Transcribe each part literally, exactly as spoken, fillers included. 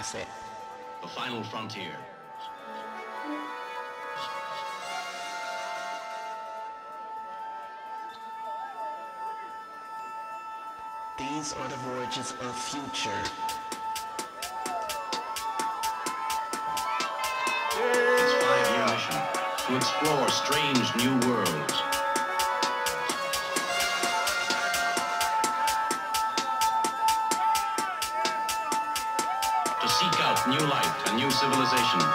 Acid. The final frontier. These are the voyages of future. Its five-year mission to explore strange new worlds. To seek out new life and new civilizations.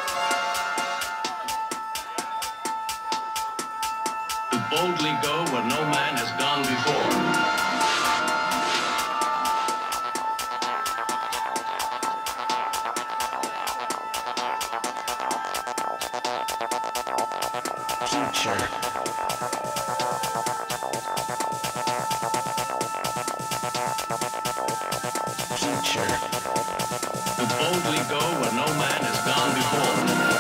To boldly go where no man has gone before. Future. Future. To boldly go where no man has gone before.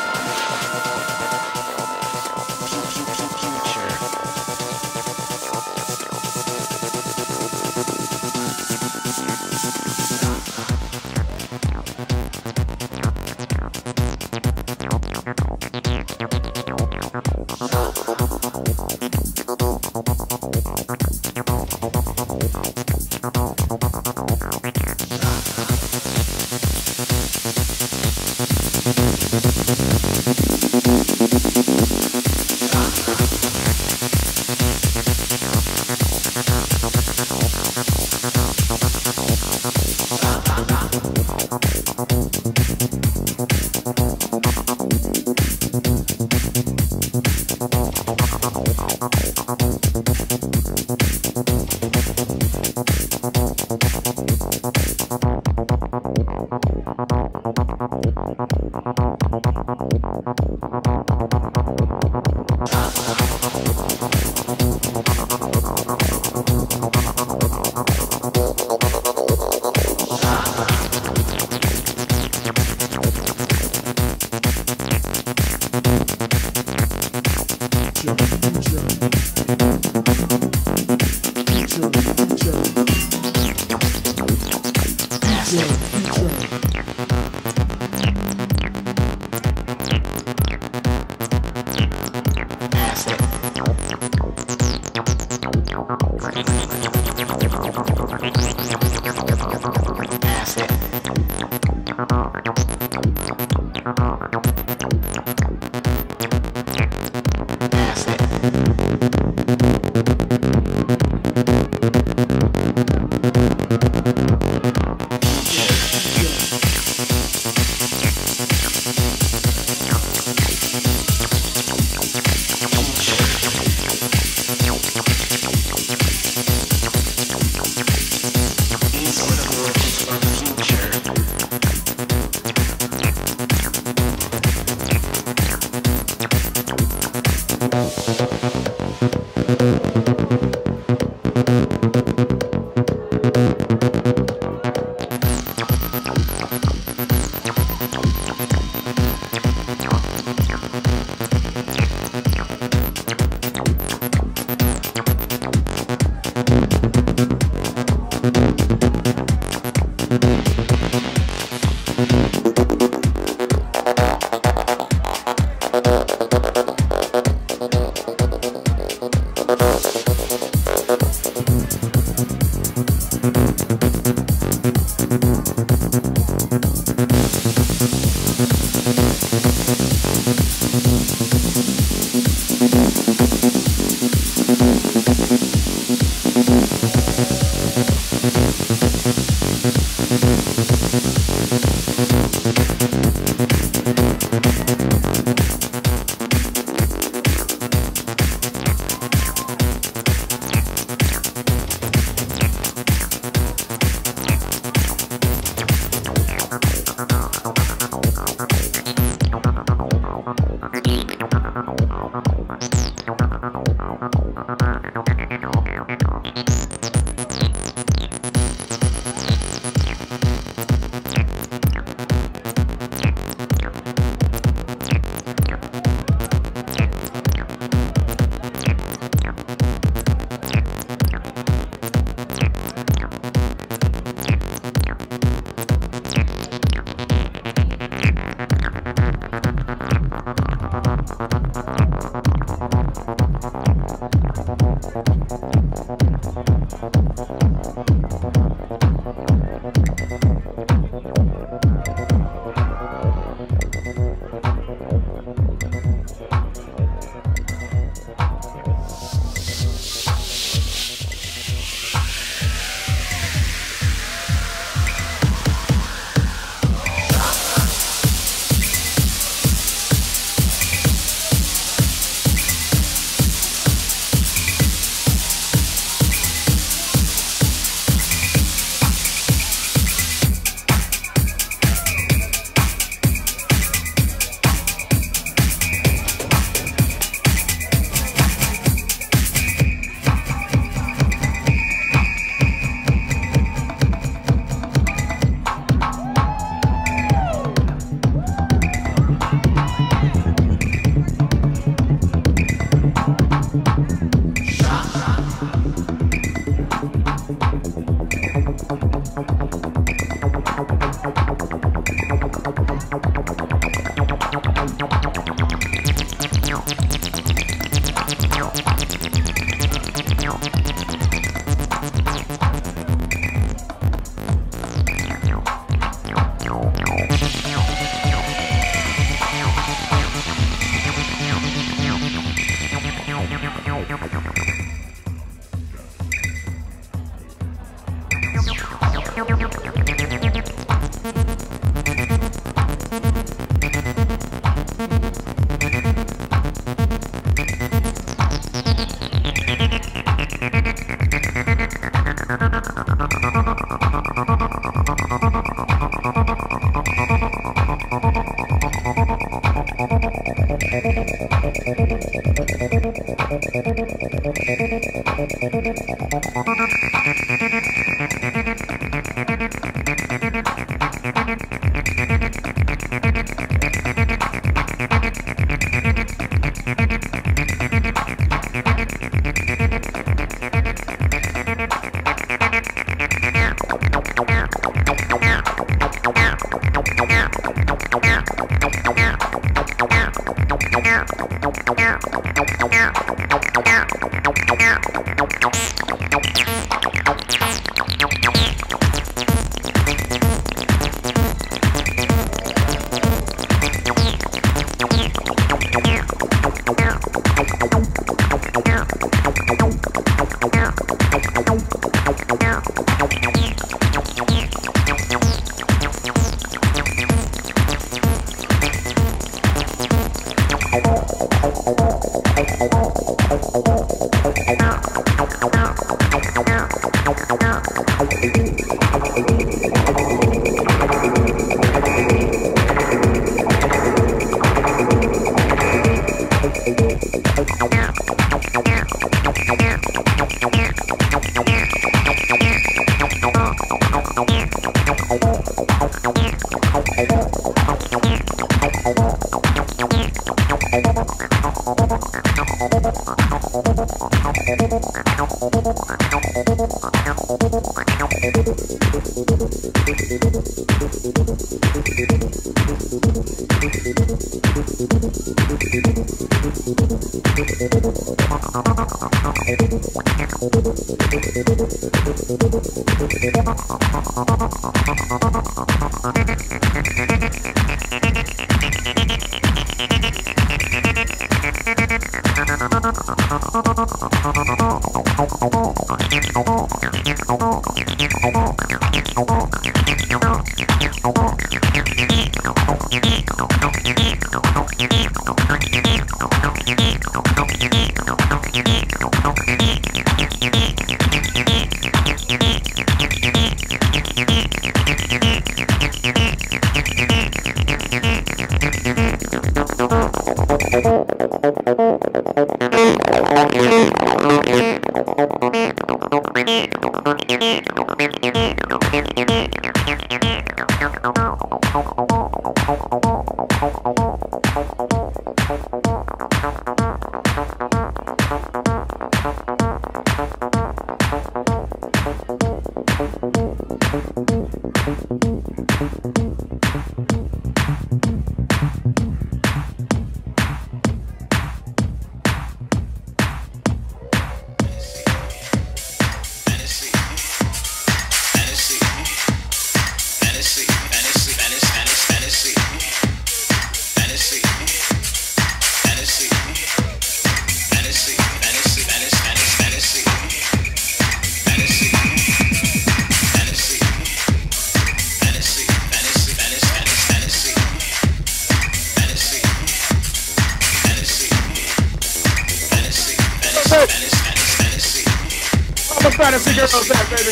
Fantasy girls that baby.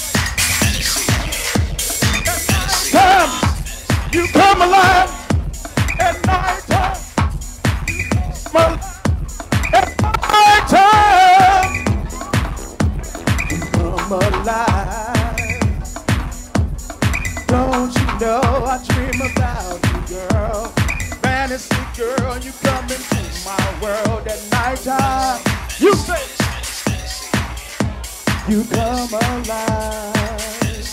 Time you come alive at night time. At night time you come alive. Don't you know I dream about you, girl? Fantasy girl, you come into my world at night time. You say. You come alive.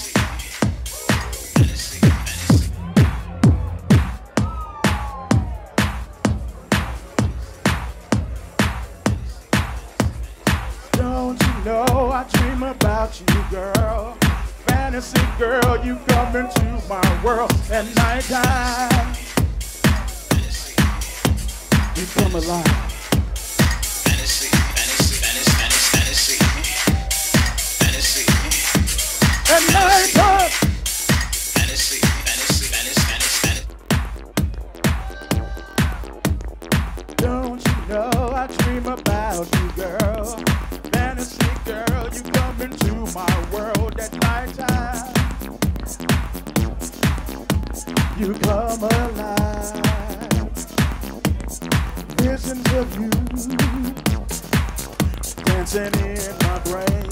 Don't you know I dream about you, girl? Fantasy girl, you come into my world at nighttime. You come alive. At night time. Fantasy, fantasy, fantasy, fantasy. Don't you know I dream about you, girl? Fantasy girl, you come into my world at night time. You come alive. visions of you dancing in my brain.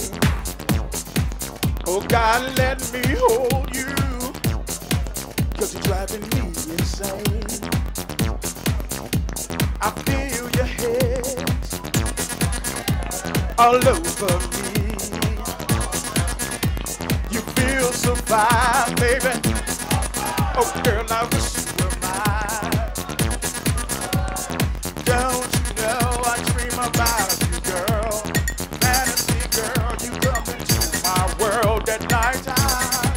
Oh God, let me hold you, 'cause you're driving me insane. I feel your head all over me. You feel so fine, baby. Oh girl, I wish you were mine. Don't you know I dream about you, girl? Fantasy girl, you come into my world at night time.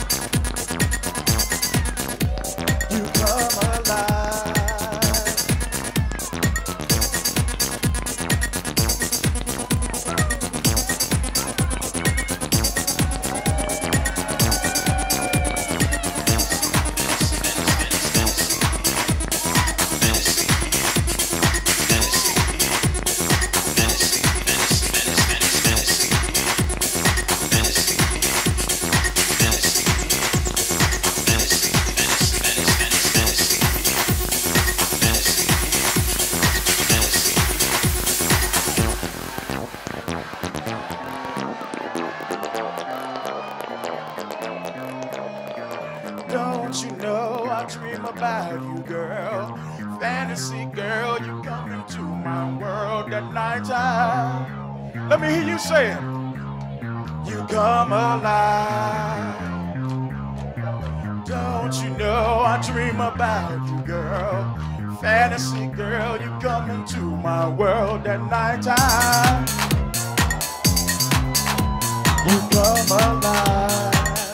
You come alive. Don't you know I dream about you, girl? Fantasy girl, you come into my world at night time. Let me hear you say it. You come alive. Don't you know I dream about you, girl? Fantasy girl, you come into my world at night time. You come alive.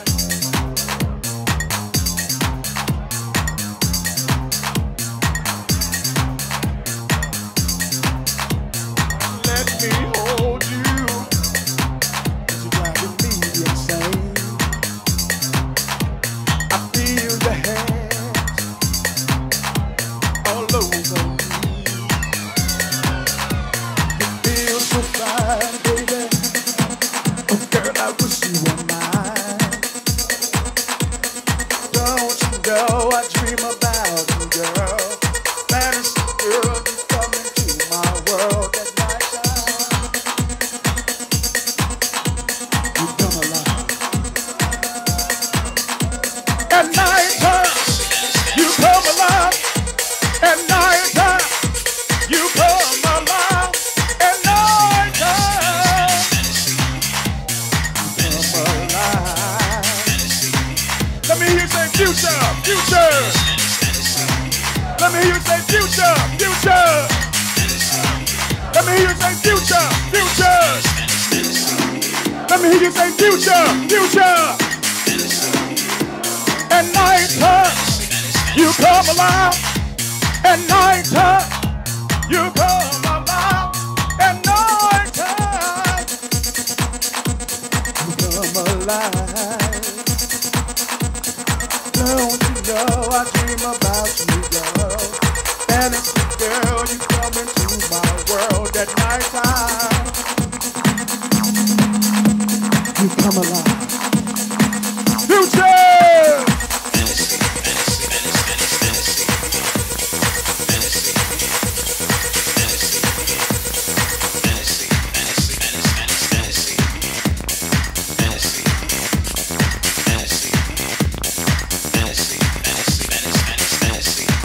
Let me hold you, 'cause you're driving me insane. I feel your hands all over me. You feel so fine, baby. Oh girl, I wish you were mine. Don't you know I dream about you, girl? Fantasy girl, you come into my world at night time. You come alive. At night time, you come alive. At night time, you come alive. At night time, you come alive. Let me hear you say future, future. Let me hear you say future, future. Let me hear you say future, future. Let me hear you say future, future. At night time, you come alive. At night time, you come alive. At night time, you come alive. Don't you know I dream about you, girl? Fantasy girl, you come into my world at night time. You come alive. Future! Fantasy.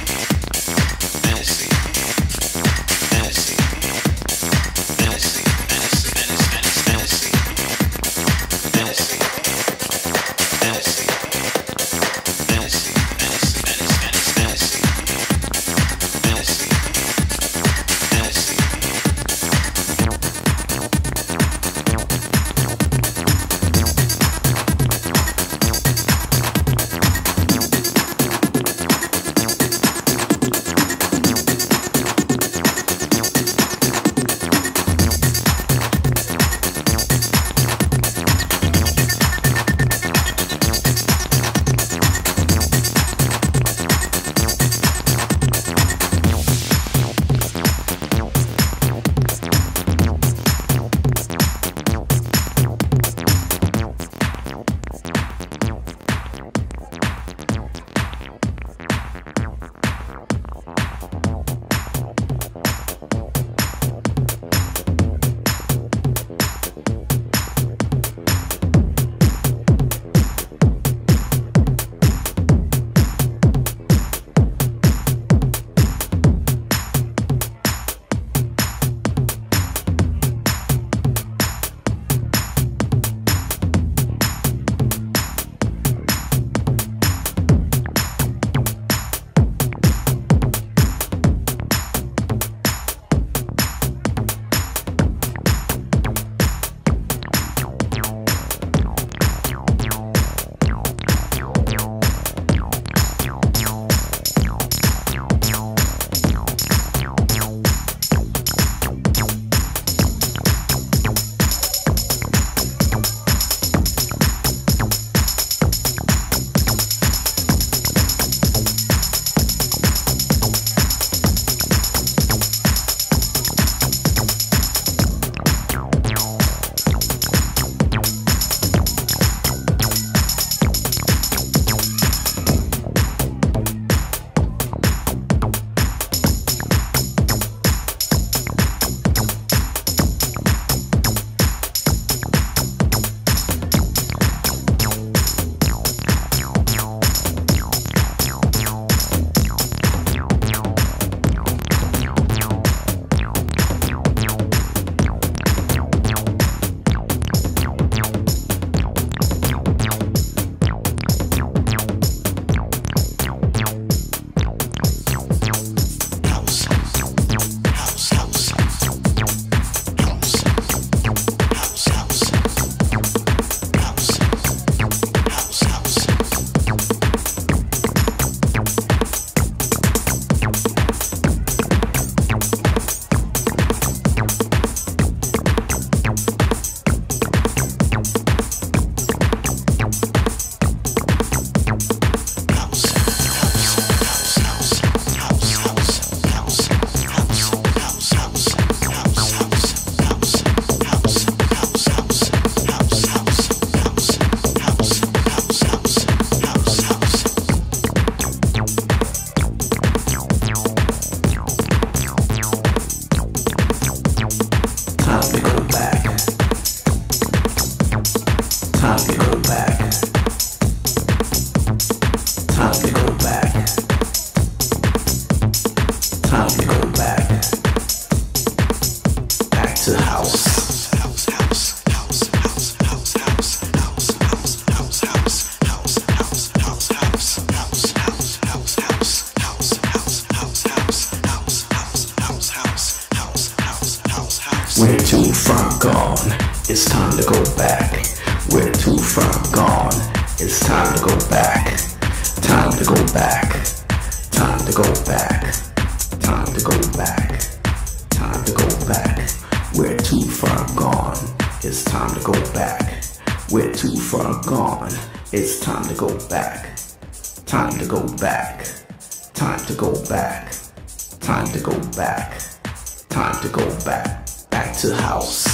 far gone. It's time to go back. We're too far gone. It's time to go back. Time to go back. Time to go back. Time to go back. Time to go back. We're too far gone. It's time to go back. We're too far gone. It's time to go back. Time to go back. Time to go back. Time to go back. Time to go back. Back to house.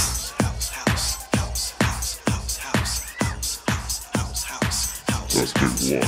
Let's get one.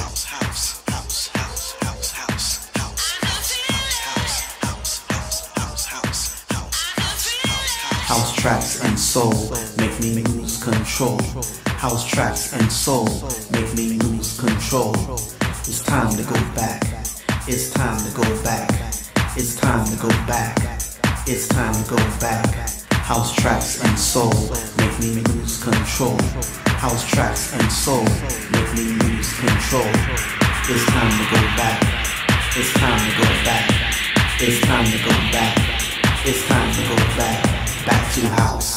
House tracks and soul make me lose control. House tracks and soul make me lose control. It's time to go back. It's time to go back. It's time to go back. It's time to go back. House tracks and soul make me lose control. House tracks and soul make me lose control. It's time to go back. It's time to go back. It's time to go back. It's time to go back. Back to house.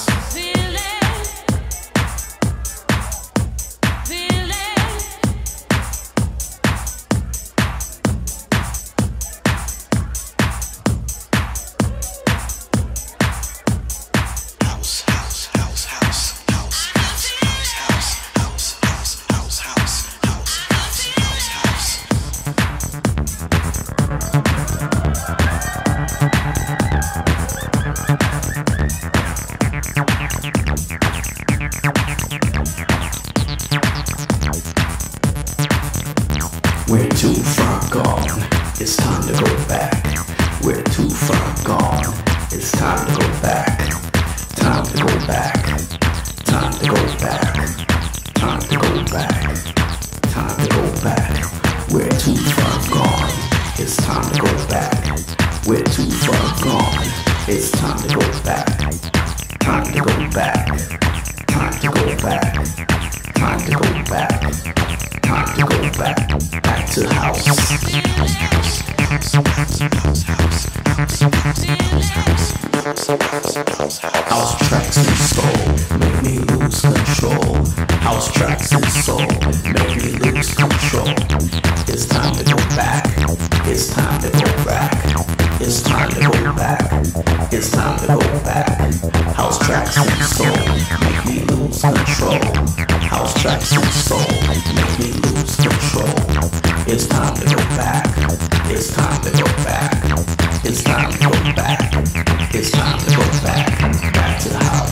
We're too far gone. It's time to go back. We're too far gone. It's time to go back. Time to go back. Time to go back. Time to go back. Time to go back. We're too far gone. It's time to go back. We're too far gone. It's time to go back. Time to go back. Time to go back. Time to go back. Time to go back. Back to house. House tracks and soul make me lose control. House tracks and soul make me lose control. It's time to go back. It's time to go back. It's time to go back. It's time to go back. House tracks and soul make me lose control. House tracks and soul make me lose control. It's time to go back. It's time to go back. It's time to go back. It's time to go back. Back to the house.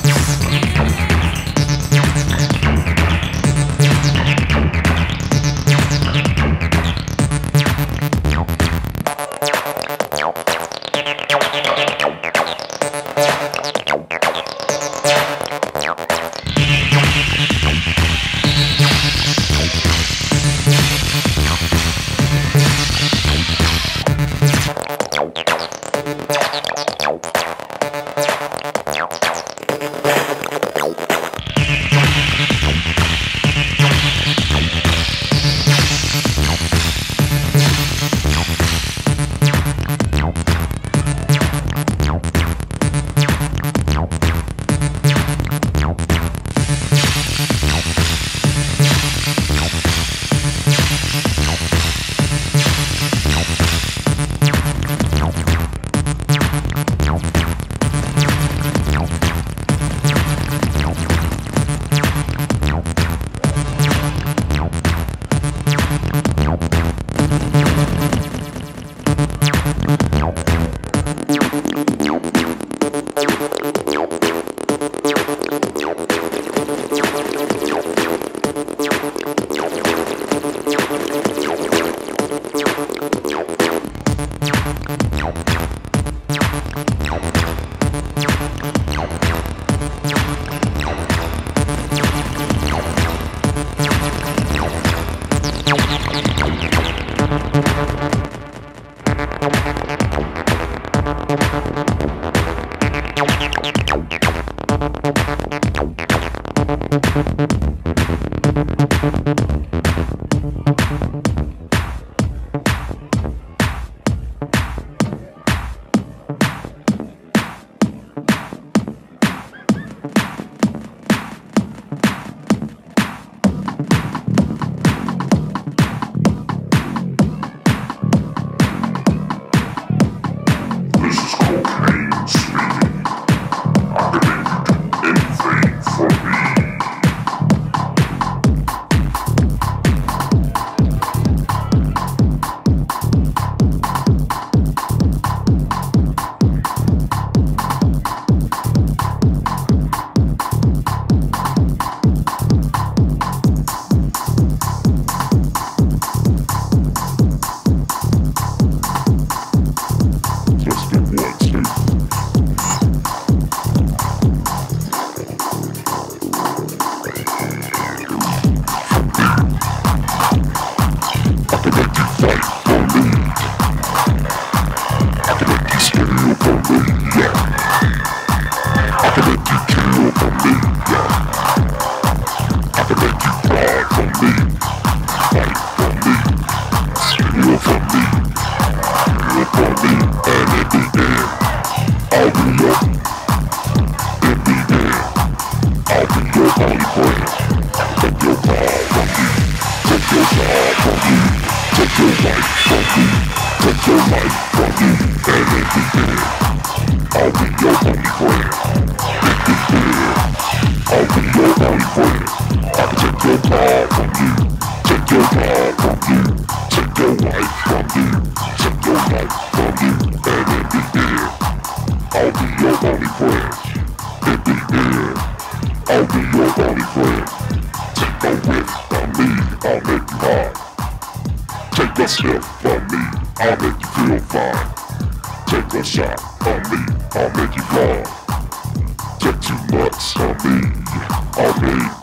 from me, and in the end, I'll be your, in the end, I'll be your only friend. Take your car from me, take your job from me, take your wife from me, take your life from me, and in the end, I'll be your only friend. In the end, I'll be your only friend. I can take your car from you, take your car from you, take your wife from you, take your life from you, and in the end, I'll be your only friend. In the end, I'll be your only friend. Take a whiff from me, I'll make you high. Take a sniff from me, I'll make you feel fine. Take a shot from me, I'll make you gone. Take too much from me, I'll make you.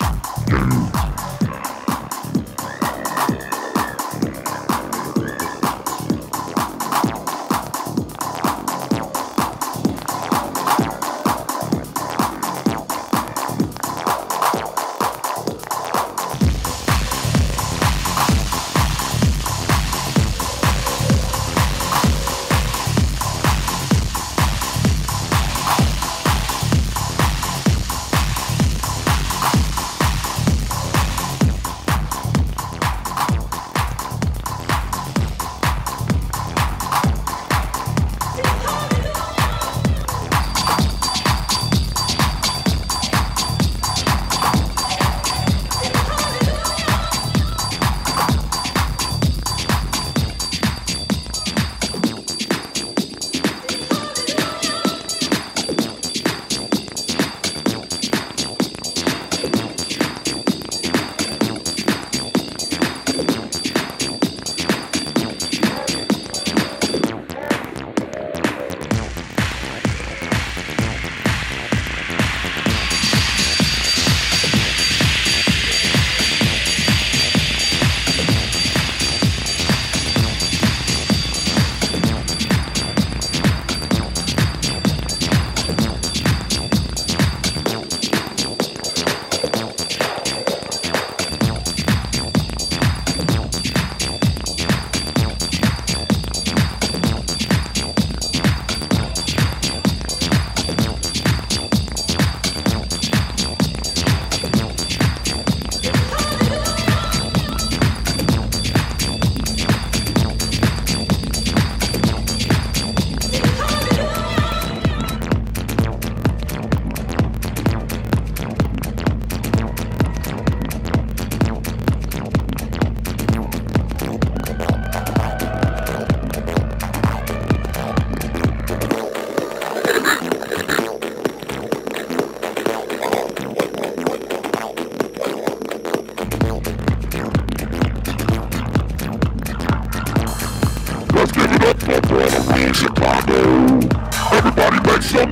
Everybody make some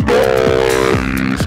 noise!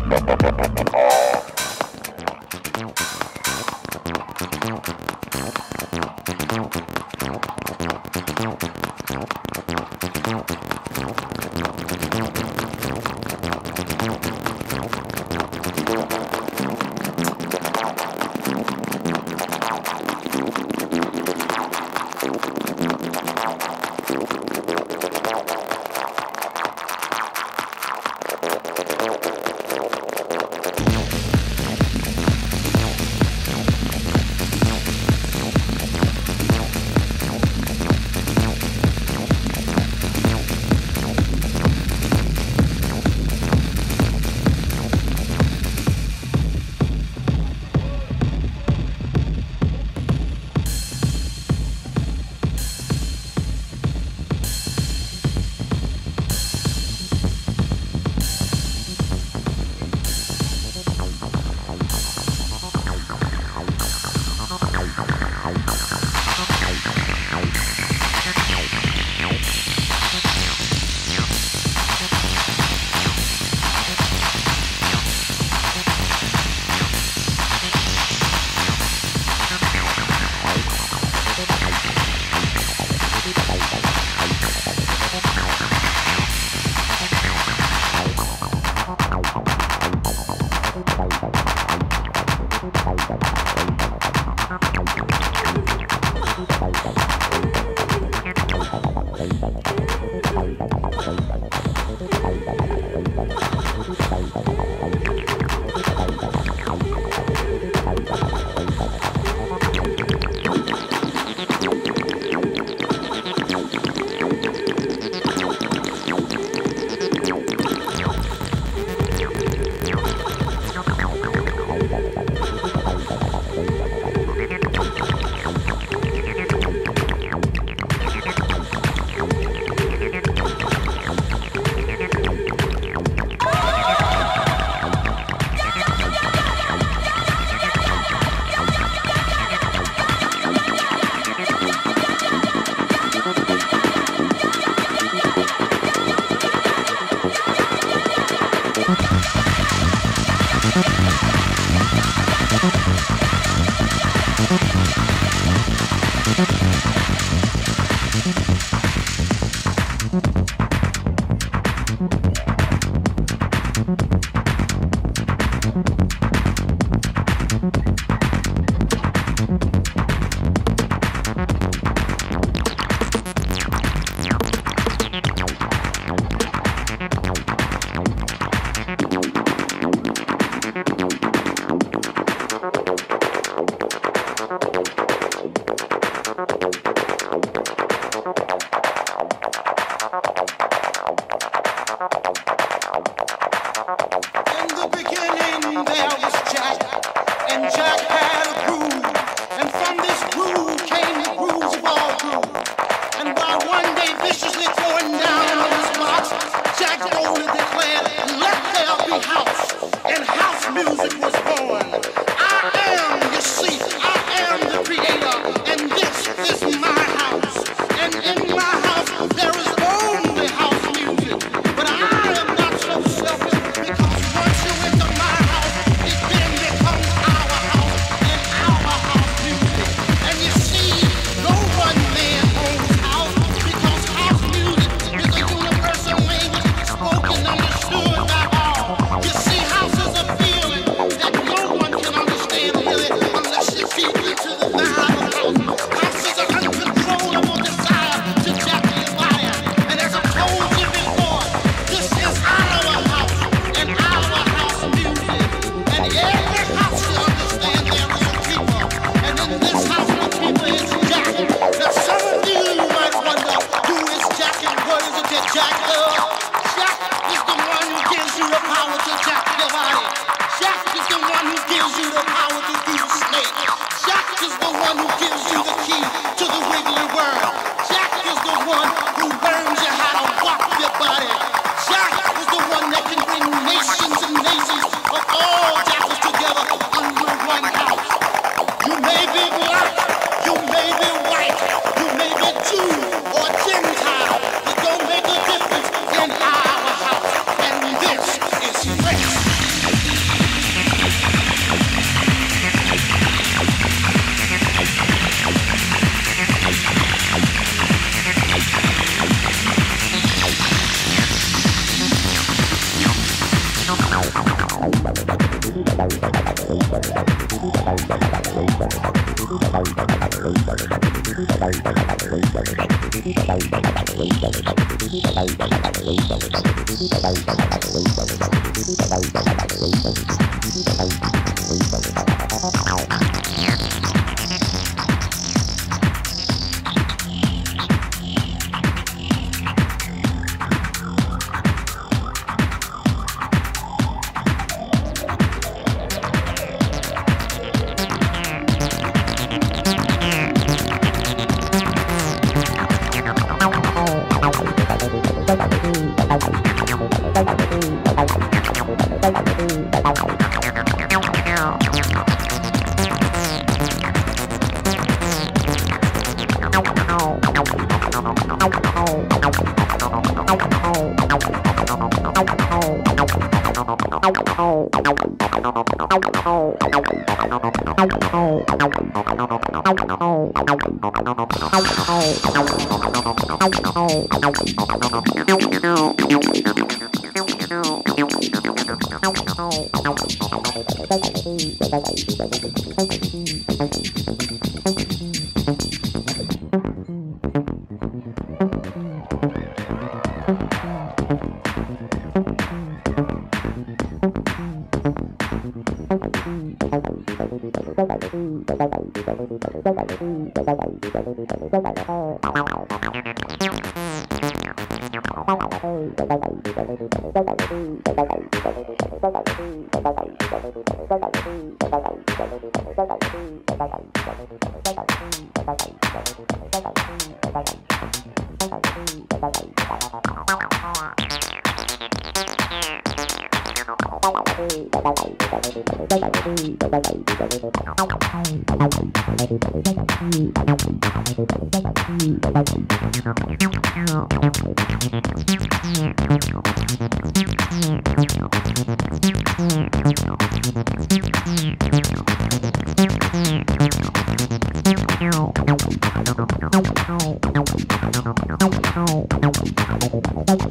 Thank you.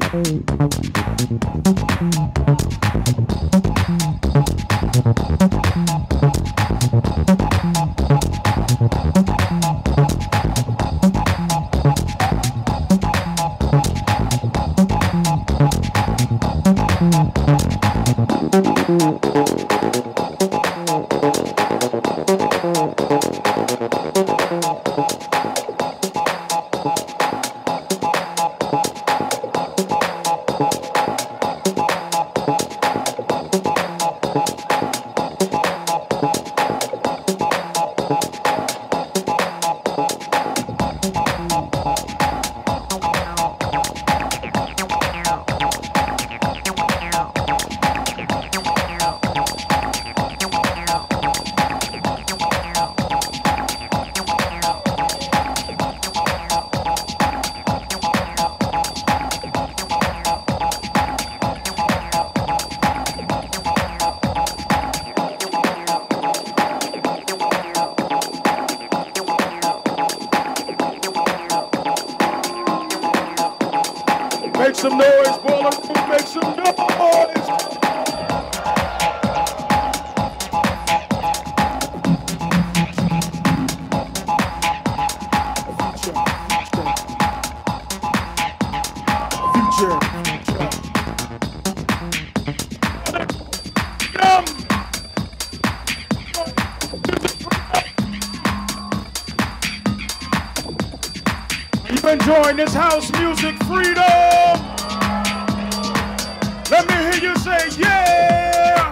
Make some noise, Baller Crew, make some noise! Future, future. Yum! You enjoying this house music freedom? Let me hear you say, yeah!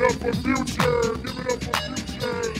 up for Future. Give it up for Future.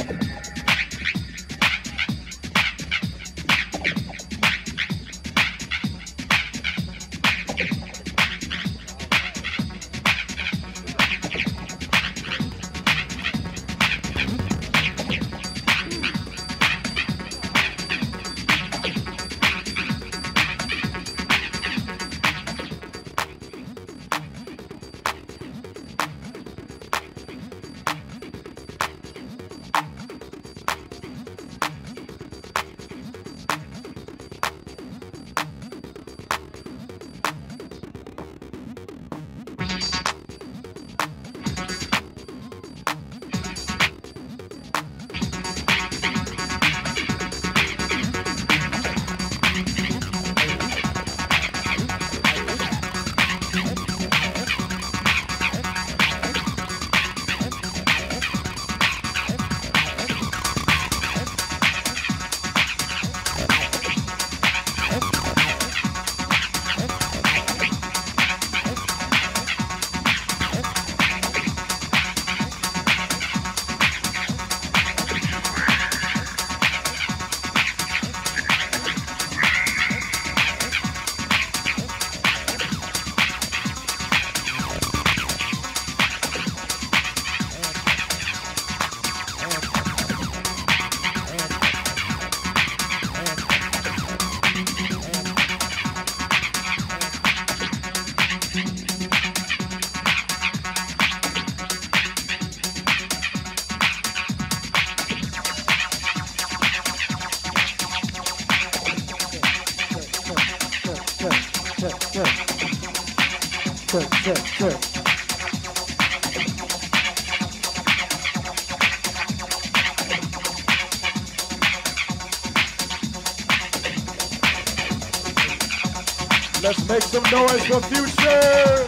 Let's make some noise for Future.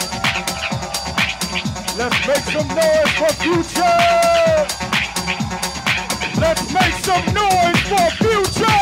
Let's make some noise for Future. Let's make some noise for Future.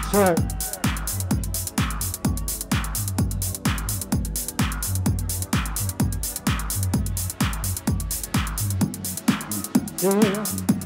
right. Yeah.